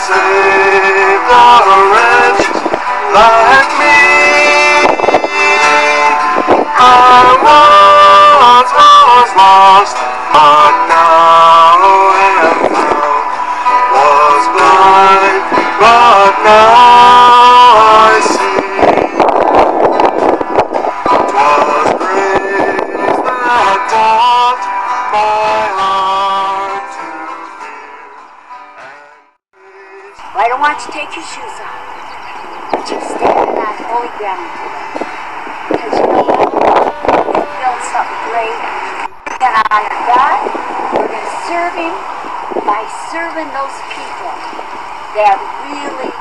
Save the wretch like me. I once was lost, but now am found. Was blind, but now I see. 'Twas grace that taught my heart to fear. Well, I don't want you to take your shoes off, but you're standing on holy ground today. Because you know what? You're feeling something great. We're going to honor God. We're going to serve Him by serving those people that really